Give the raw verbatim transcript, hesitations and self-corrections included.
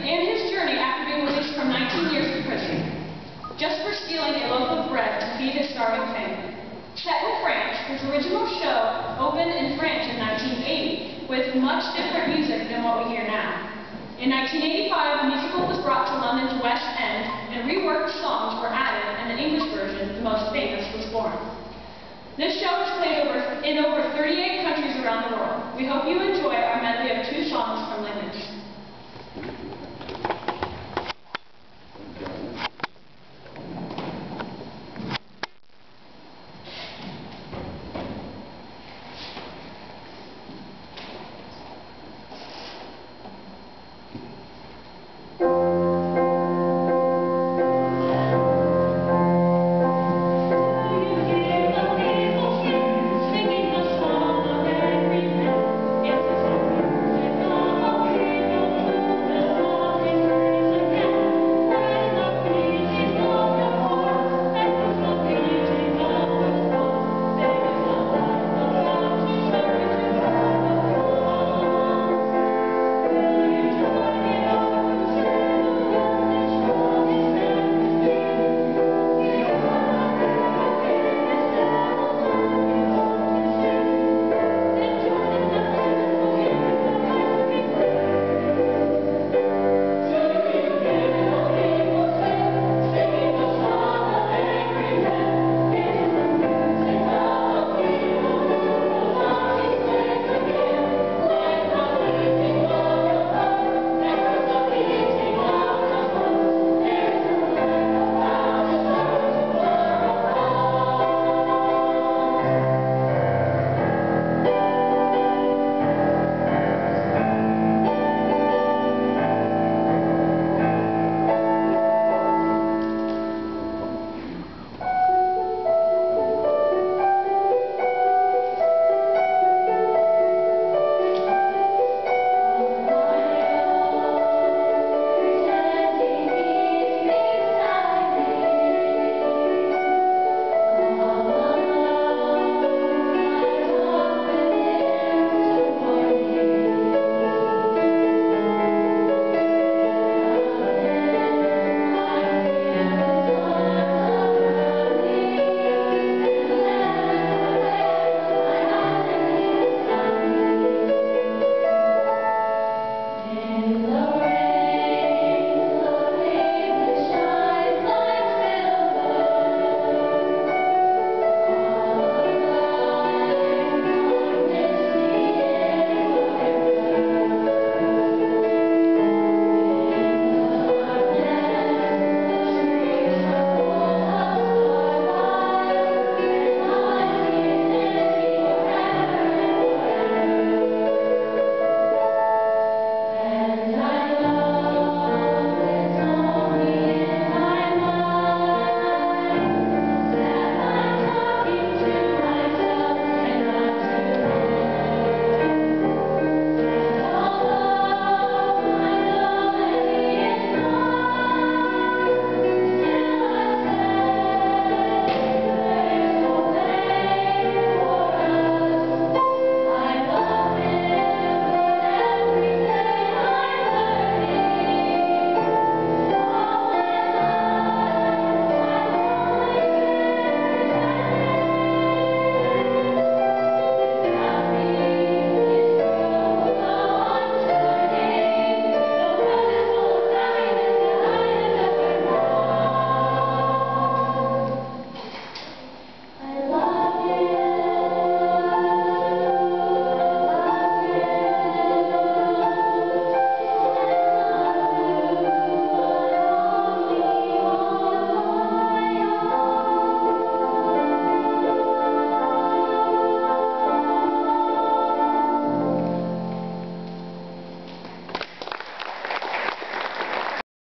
and his journey after being released from nineteen years in prison, just for stealing a loaf of bread to feed his starving family. Set in France, his original show opened in France in nineteen eighty, with much different music than what we hear now. In nineteen eighty-five, the musical was brought to London's West End, and reworked songs were added, and the English version, the most famous, was born. This show is played over, in over thirty-eight countries around the world. We hope you enjoy our medley of two songs